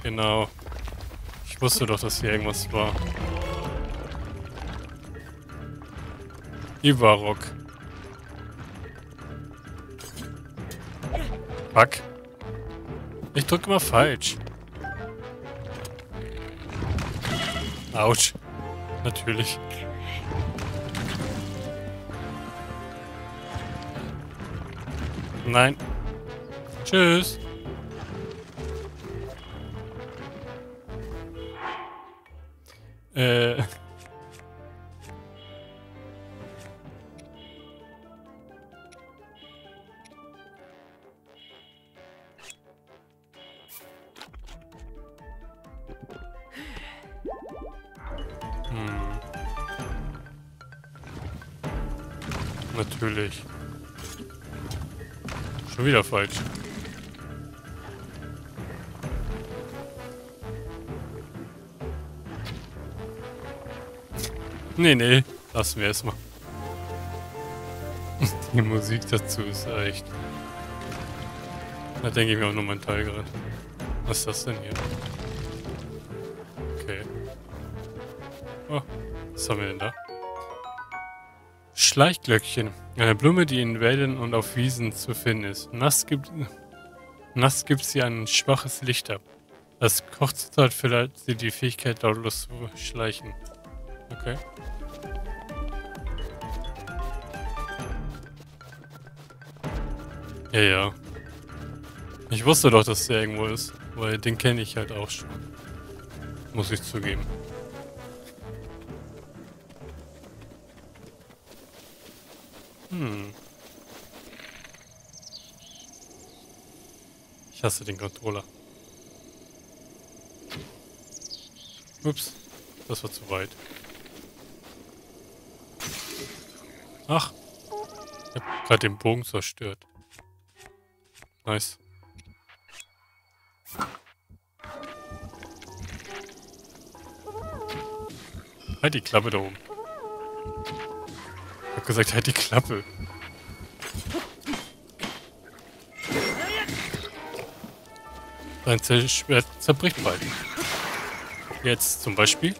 Genau. Ich wusste doch, dass hier irgendwas war. Ivarok. Fuck. Ich drücke immer falsch. Autsch. Natürlich. Nein. Tschüss. Äh. Natürlich. Schon wieder falsch. Nee. Lassen wir erstmal. Die Musik dazu ist echt. Da denke ich mir auch nur mein Teil gerade. Was ist das denn hier? Okay. Oh, was haben wir denn da? Schleichglöckchen. Eine Blume, die in Wäldern und auf Wiesen zu finden ist. Nass gibt sie ein schwaches Licht ab. Das Kochzutat verleiht sie die Fähigkeit, lautlos zu schleichen. Okay. Ja. Ich wusste doch, dass der irgendwo ist, weil den kenne ich halt auch schon. Muss ich zugeben. Ich hasse den Controller. Ups, das war zu weit. Ach, ich hab gerade den Bogen zerstört. Nice. Halt die Klappe da oben. Ich hab gesagt, halt die Klappe. Dein Schwert zerbricht bald. Jetzt zum Beispiel.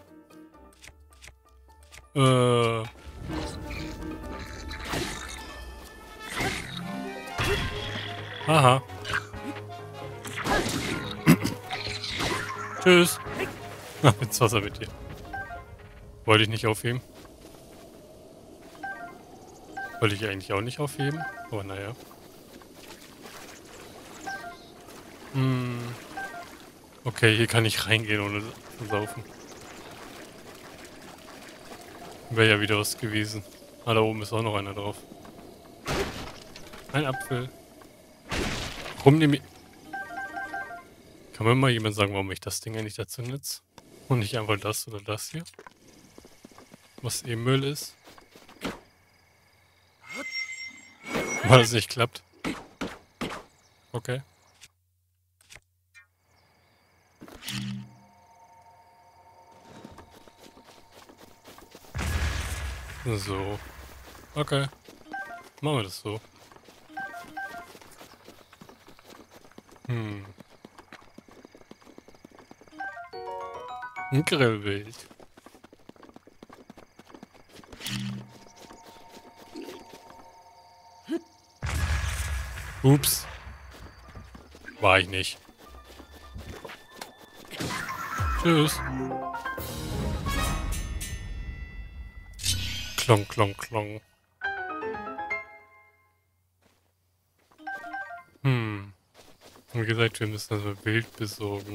Aha. Tschüss. Ach, ins Wasser mit dir. Wollte ich nicht aufheben. Wollte ich eigentlich auch nicht aufheben. Aber naja. Okay, hier kann ich reingehen, ohne zu saufen. Wäre ja wieder was gewesen. Ah, da oben ist auch noch einer drauf. Ein Apfel. Warum nehme ich... Kann mir mal jemand sagen, warum ich das Ding eigentlich dazu nutze? Und nicht einfach das oder das hier? Was eh Müll ist? Weil es nicht klappt. Okay. So. Okay. Machen wir das so. Ein Grillbild. Ups. War ich nicht. Tschüss. Klong, klong, klong. Wie gesagt, wir müssen also Wild besorgen.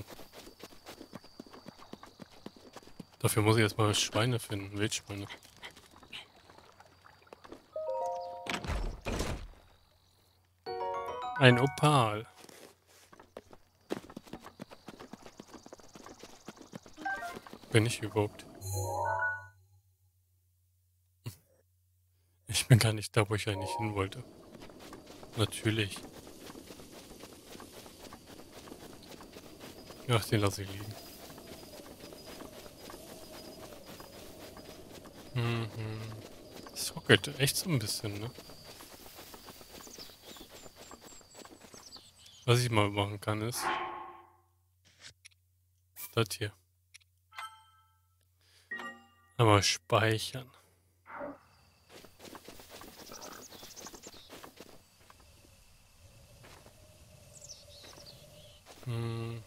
Dafür muss ich erstmal Schweine finden, Wildschweine. Ein Opal. Bin ich überhaupt? Ich bin gar nicht da, wo ich eigentlich hin wollte. Natürlich. Ach, den lasse ich liegen. Das ruckelt echt so ein bisschen, ne? Was ich mal machen kann ist... das hier. Aber speichern. Hm.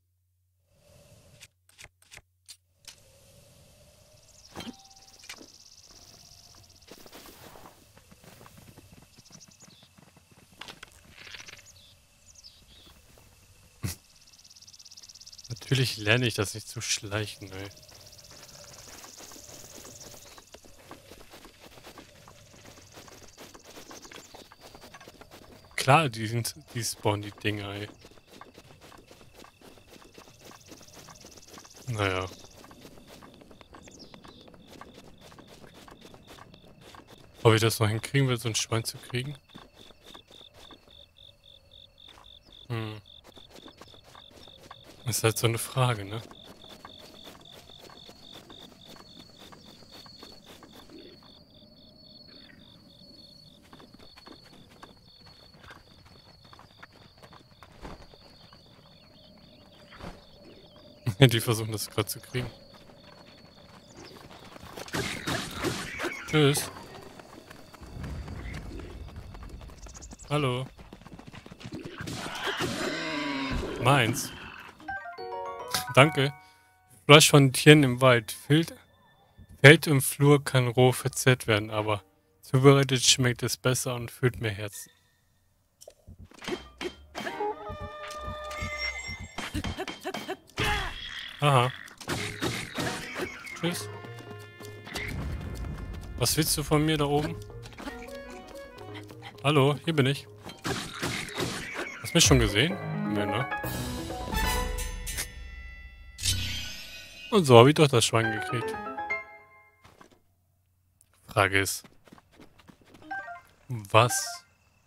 Natürlich lerne ich das nicht zu schleichen, ey. Klar, die spawnen die Dinger, ey. Naja. Ob ich das noch hinkriegen will, so ein Schwein zu kriegen? Hm. Ist halt so eine Frage, ne? Die versuchen das gerade zu kriegen. Tschüss. Hallo. Meins. Danke. Fleisch von Tieren im Wald. Feld im Flur kann roh verzehrt werden, aber zubereitet schmeckt es besser und füllt mehr Herzen. Aha. Tschüss. Was willst du von mir da oben? Hallo, hier bin ich. Hast du mich schon gesehen? Nee, ne? Und so habe ich doch das Schwein gekriegt. Frage ist, was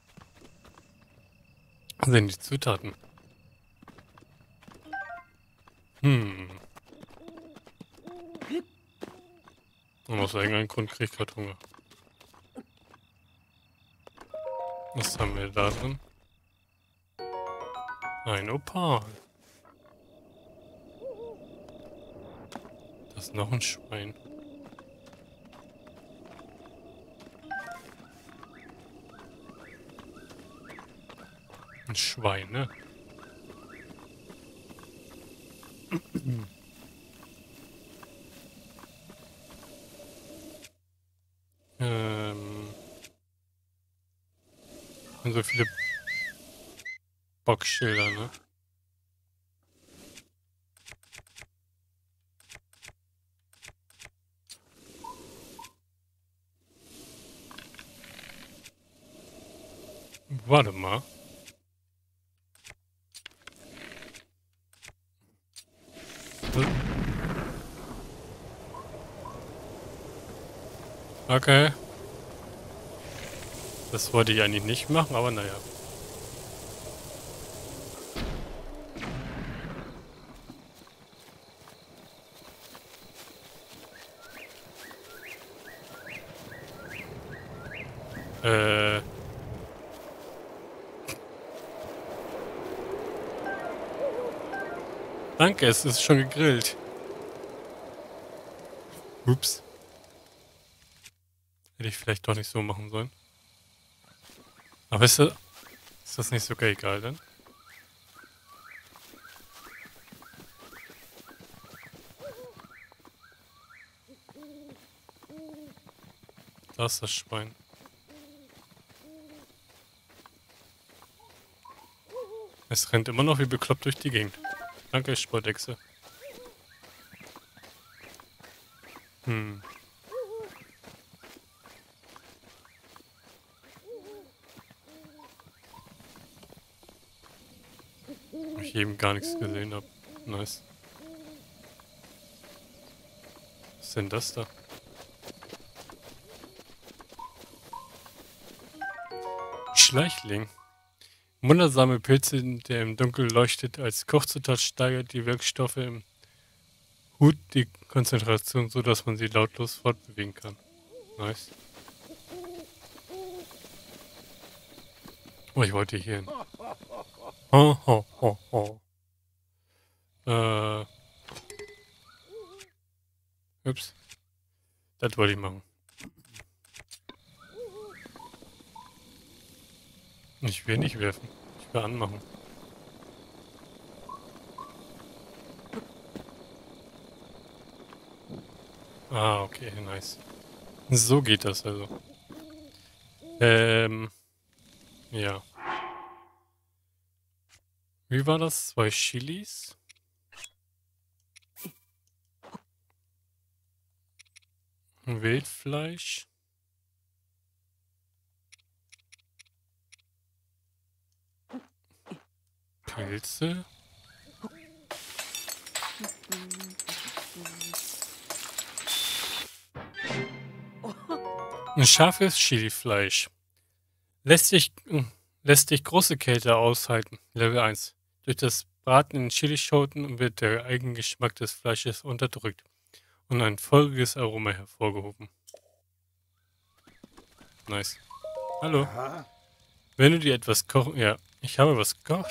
sind die Zutaten? Und aus irgendeinem Grund kriege ich gerade Hunger. Was haben wir da drin? Ein Opal. Das ist noch ein Schwein. Ein Schwein, ne? Und so viele Boxschilder, ne? Warte mal. Okay. Das wollte ich eigentlich nicht machen, aber naja. Danke, es ist schon gegrillt. Ups. Hätte ich vielleicht doch nicht so machen sollen. Aber ist das nicht sogar egal dann? Da ist das Schwein. Es rennt immer noch wie bekloppt durch die Gegend. Danke, Sportechse. Wo ich eben gar nichts gesehen habe. Nice. Was ist denn das da? Schleichling. Wundersame Pilze, der im Dunkeln leuchtet. Als Kochzutat steigert die Wirkstoffe im Hut die Konzentration, so dass man sie lautlos fortbewegen kann. Nice. Oh, ich wollte hier hin. Ho, ho, ho, ho. Ups. Das wollte ich machen. Ich will nicht werfen. Ich will anmachen. Ah, okay, nice. So geht das also. Ja. Wie war das? 2 Chilis? Ein Wildfleisch? Pilze? Ein scharfes Chilifleisch. Lässt dich große Kälte aushalten. Level 1. Durch das Braten in Chilischoten wird der Eigengeschmack des Fleisches unterdrückt und ein feuriges Aroma hervorgehoben. Nice. Hallo. Wenn du dir etwas kochen... Ja, ich habe was gekocht.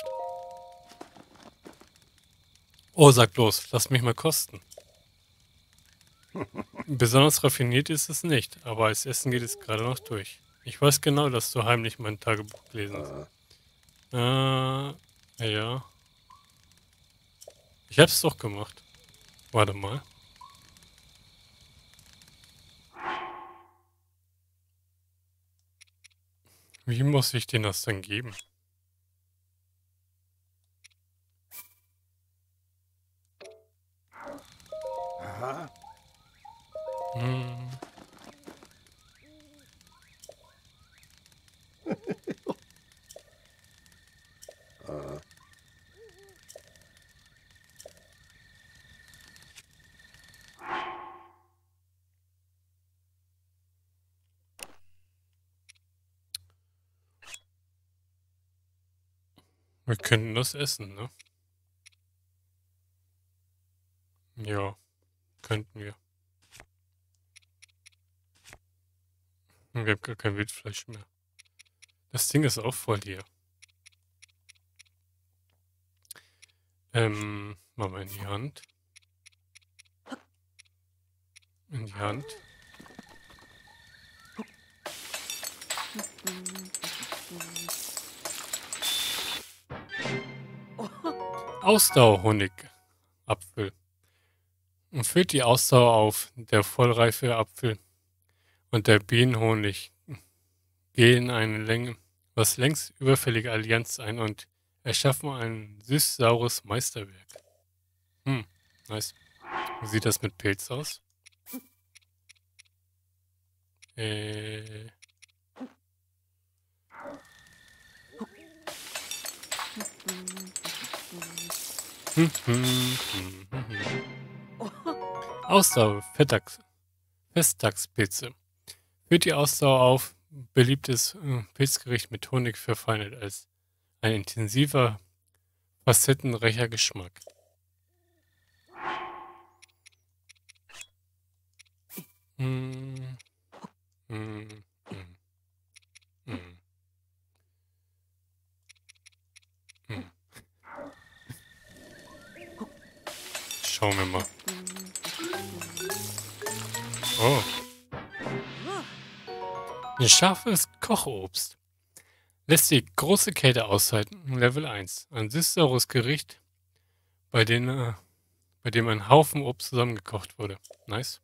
Oh, sag bloß, lass mich mal kosten. Besonders raffiniert ist es nicht, aber als Essen geht es gerade noch durch. Ich weiß genau, dass du heimlich mein Tagebuch gelesen hast. Ja. Ich hab's doch gemacht. Warte mal. Wie muss ich dir das denn geben? Hm. Wir könnten das essen, ne? Ja, könnten wir. Wir haben gar kein Wildfleisch mehr. Das Ding ist auch voll hier. Machen wir in die Hand. In die Hand. Ausdauerhonig. Apfel. Und füllt die Ausdauer auf. Der vollreife Apfel und der Bienenhonig gehen eine was längst überfällige Allianz ein und erschaffen ein süß-saures Meisterwerk. Nice. Wie sieht das mit Pilz aus? Ausdauer, Festtagspilze. Führt die Ausdauer auf, beliebtes Pilzgericht mit Honig verfeinert als ein intensiver, facettenreicher Geschmack. Schauen wir mal. Oh. Ein scharfes Kochobst. Lässt die große Kälte aushalten. Level 1. Ein süß-saures Gericht, bei dem ein Haufen Obst zusammengekocht wurde. Nice.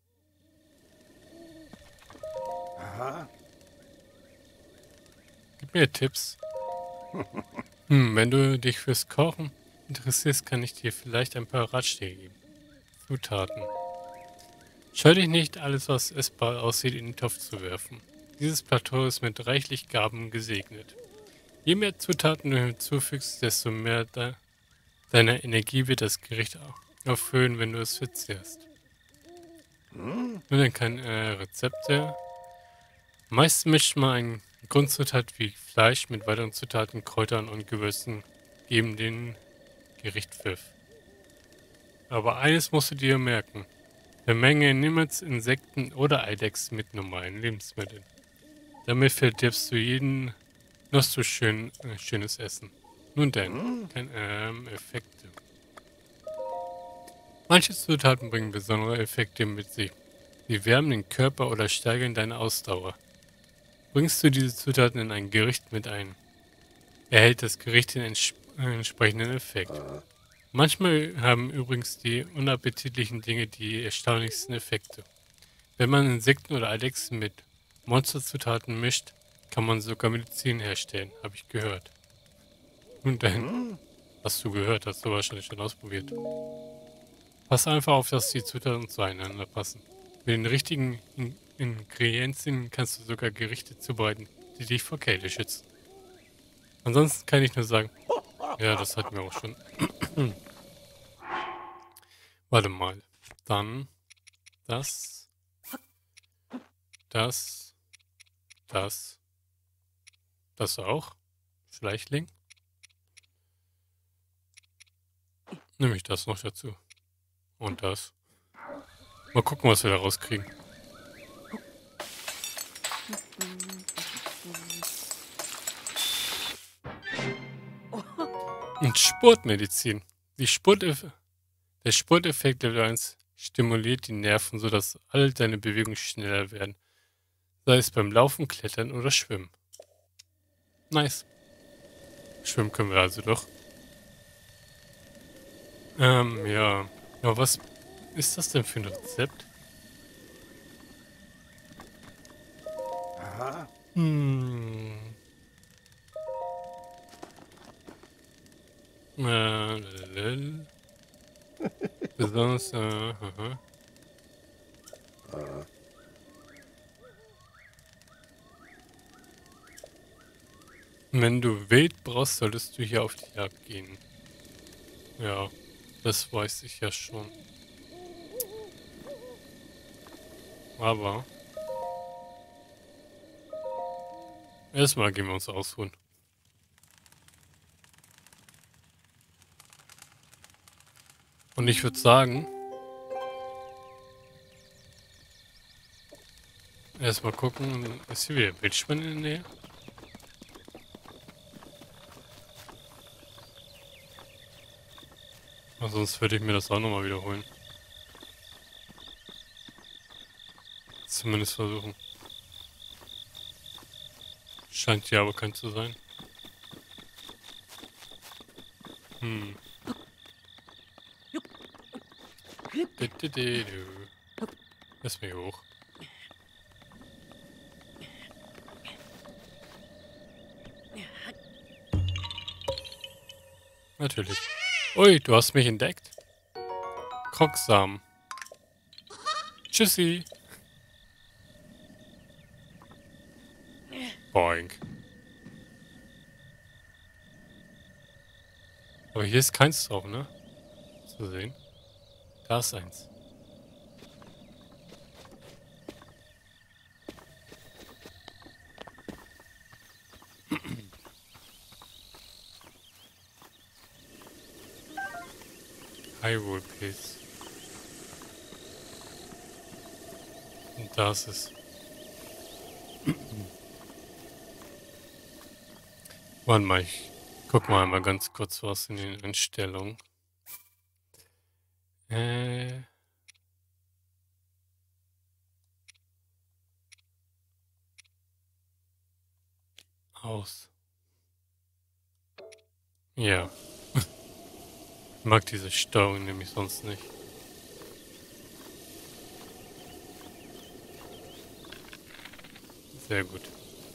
Gib mir Tipps. Wenn du dich fürs Kochen interessierst, kann ich dir vielleicht ein paar Ratschläge geben. Zutaten. Scheu dich nicht, alles was essbar aussieht, in den Topf zu werfen. Dieses Plateau ist mit reichlich Gaben gesegnet. Je mehr Zutaten du hinzufügst, desto mehr deiner Energie wird das Gericht auffüllen, wenn du es verzehrst. Nur dann kein Rezepte. Meist mischt man eine Grundzutat wie Fleisch mit weiteren Zutaten, Kräutern und Gewürzen geben dem Gericht Pfiff. Aber eines musst du dir merken. Vermenge niemals Insekten oder Eidechsen mit normalen Lebensmitteln. Damit verdirbst du jeden noch so schönes Essen. Nun denn, Effekte. Manche Zutaten bringen besondere Effekte mit sich. Sie wärmen den Körper oder steigern deine Ausdauer. Bringst du diese Zutaten in ein Gericht mit ein, erhält das Gericht den entsprechenden Effekt. Manchmal haben übrigens die unappetitlichen Dinge die erstaunlichsten Effekte. Wenn man Insekten oder Eidechsen mit Monsterzutaten mischt, kann man sogar Medizin herstellen, habe ich gehört. Und dann hast du gehört, hast du wahrscheinlich schon ausprobiert. Pass einfach auf, dass die Zutaten zueinander passen. Mit den richtigen Ingredienzien kannst du sogar Gerichte zubereiten, die dich vor Kälte schützen. Ansonsten kann ich nur sagen, ja, das hatten wir auch schon. Warte mal. Dann das, das, das auch. Schleichling. Nehme ich das noch dazu. Und das. Mal gucken, was wir da rauskriegen. Und Sportmedizin. Der Sporteffekt Level 1 stimuliert die Nerven, sodass all deine Bewegungen schneller werden. Sei es beim Laufen, Klettern oder Schwimmen. Nice. Schwimmen können wir also doch. Ja. Aber was ist das denn für ein Rezept? Hm. Lel. Besonders, aha. Wenn du Wild brauchst, solltest du hier auf die Jagd gehen. Ja, das weiß ich ja schon. Aber erstmal gehen wir uns ausruhen. Und ich würde sagen, erstmal gucken, ist hier wieder Wildschwein in der Nähe? Aber sonst würde ich mir das auch nochmal wiederholen. Zumindest versuchen. Scheint ja aber kein zu sein. Hm. Lass mich hoch. Natürlich. Ui, du hast mich entdeckt. Krocksamen. Tschüssi. Boink. Aber hier ist keins drauf, ne? Zu sehen. Da ist eins. Hyrule Pilz. Und da ist es. Warte mal, ich guck mal einmal ganz kurz was in den Einstellungen. Aus. Ja. Ich mag diese Steuerung nämlich sonst nicht. Sehr gut.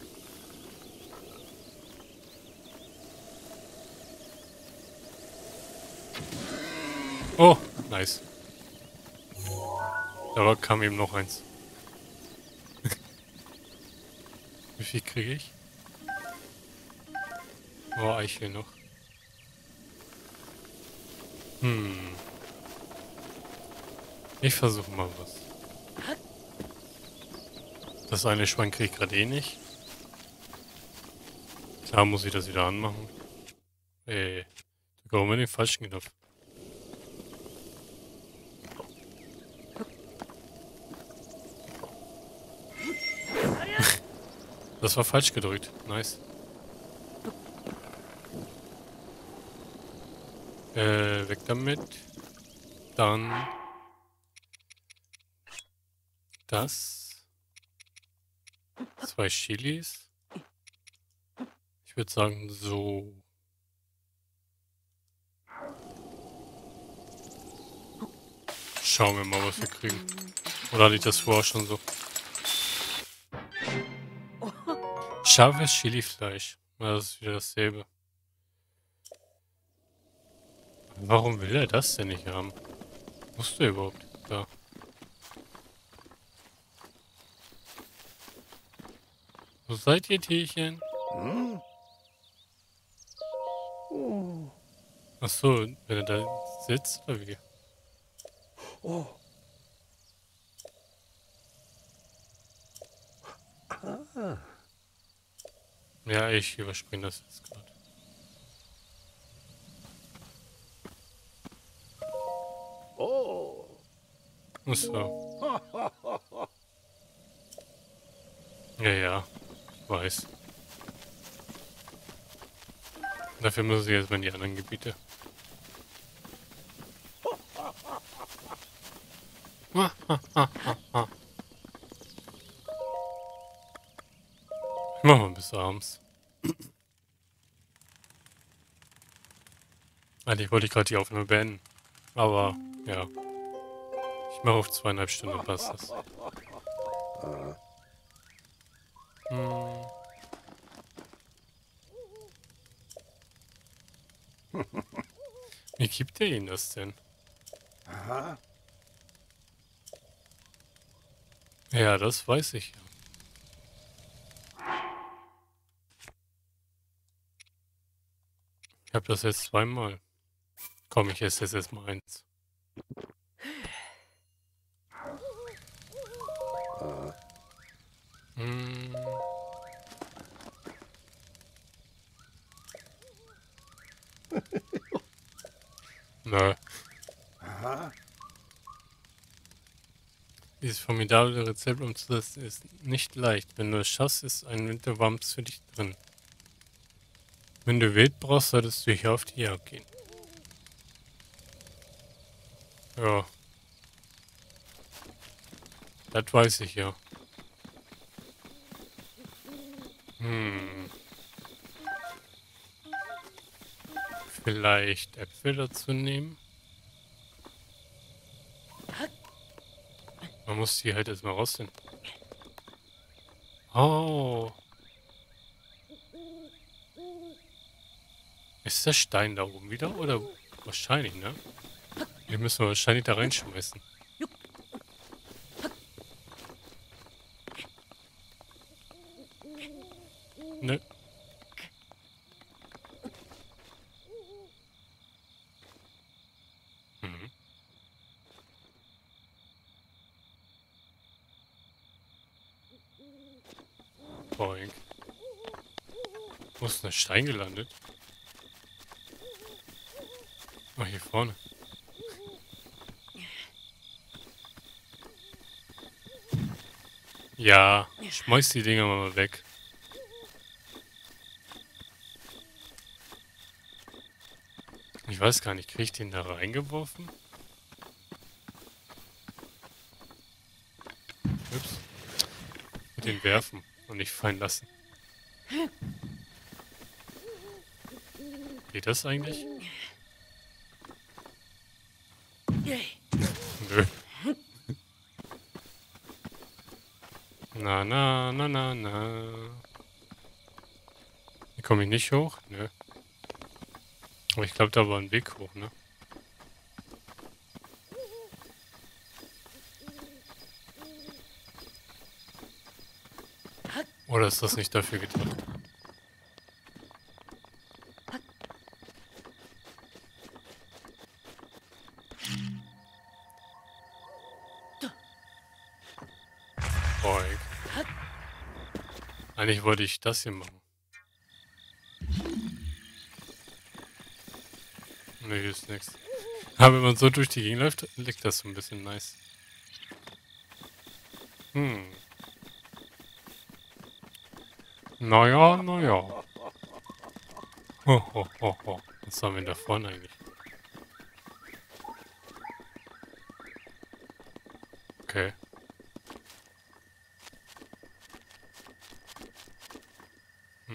Oh, nice. Da kam eben noch eins. Wie viel kriege ich? Oh, Eichel noch. Ich versuche mal was. Das eine Schwein kriege ich gerade eh nicht. Klar muss ich das wieder anmachen. Ey, drücke auch mal den falschen Knopf. Das war falsch gedrückt. Nice. Weg damit. Dann Das. 2 Chilis. Ich würde sagen, so. Schauen wir mal, was wir kriegen. Oder hatte ich das vorher schon so? Scharfes Chilifleisch. Ja, das ist wieder dasselbe. Warum will er das denn nicht haben? Musst du überhaupt? Ja. Wo seid ihr, Tierchen? Ach so, wenn er da sitzt, oder wie? Ja, ich überspringe das jetzt gerade. Ach so. Ja, ja. Ich weiß. Dafür muss ich jetzt mal in die anderen Gebiete. Machen wir bis abends. Eigentlich wollte ich gerade die Aufnahme beenden. Aber, ja. Ich mache auf 2,5 Stunden, passt das. Hm. Wie gibt er Ihnen das denn? Ja, das weiß ich. Ich habe das jetzt zweimal. Komm, ich esse jetzt erstmal eins. Hm. Nö. Dieses formidable Rezept umzusetzen ist nicht leicht. Wenn du es schaffst, ist ein Winterwamms für dich drin. Wenn du Wild brauchst, solltest du hier auf die Jagd gehen. Ja. Das weiß ich ja. Hm. Vielleicht Äpfel dazu nehmen? Man muss die halt erstmal rausfinden. Oh. Ist der Stein da oben wieder? Oder wahrscheinlich, ne? Den müssen wir wahrscheinlich da reinschmeißen. Ne? Mhm. Boing. Wo ist denn der Stein gelandet? Oh, hier vorne. Ja, schmeiß die Dinger mal weg. Ich weiß gar nicht, krieg ich den da reingeworfen? Ups. Mit den werfen und nicht fallen lassen. Geht das eigentlich? Nö. Na, na, na, na, na. Hier komme ich nicht hoch? Nö. Aber ich glaube, da war ein Weg hoch, ne? Oder ist das nicht dafür gedacht? Boy. Eigentlich wollte ich das hier machen. Ne, hier ist nichts. Aber wenn man so durch die Gegend läuft, liegt das so ein bisschen nice. Hm. Naja, naja. Ho, ho, ho, ho. Was haben wir da vorne eigentlich? Okay.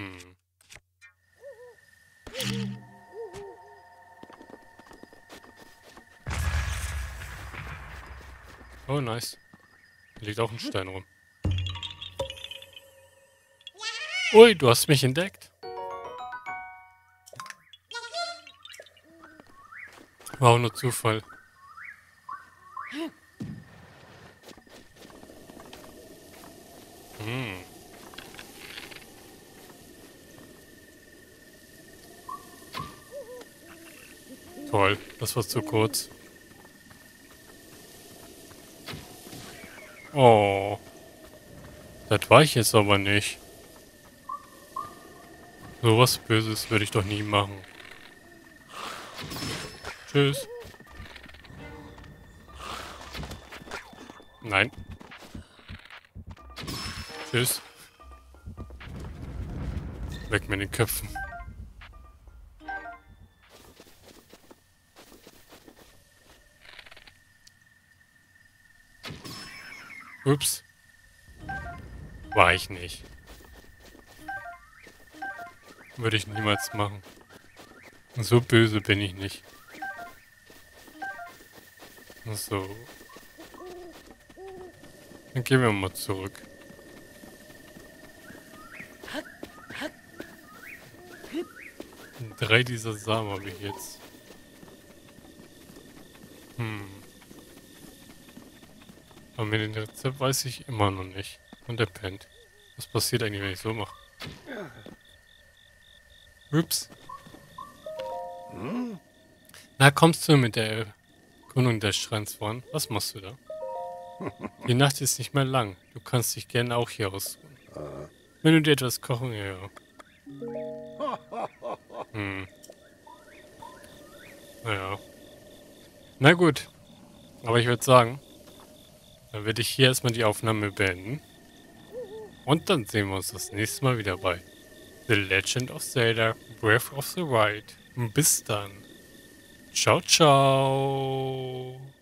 Hm. Oh, nice. Hier liegt auch ein Stein rum. Ui, du hast mich entdeckt. War auch nur Zufall. Hm. Toll, das war zu kurz. Oh. Das war ich jetzt aber nicht. So was Böses würde ich doch nie machen. Tschüss. Nein. Tschüss. Weg mit den Köpfen. Ups. War ich nicht. Würde ich niemals machen. So böse bin ich nicht. So. Dann gehen wir mal zurück. Drei dieser Samen habe ich jetzt. Aber mit dem Rezept weiß ich immer noch nicht. Und der pennt. Was passiert eigentlich, wenn ich so mache? Ups. Na, kommst du mit der Erkundung des Schreins voran? Was machst du da? Die Nacht ist nicht mehr lang. Du kannst dich gerne auch hier ausruhen. Wenn du dir etwas kochen, ja. Naja. Na gut. Aber ich würde sagen, dann werde ich hier erstmal die Aufnahme beenden. Und dann sehen wir uns das nächste Mal wieder bei The Legend of Zelda Breath of the Wild. Bis dann. Ciao, ciao.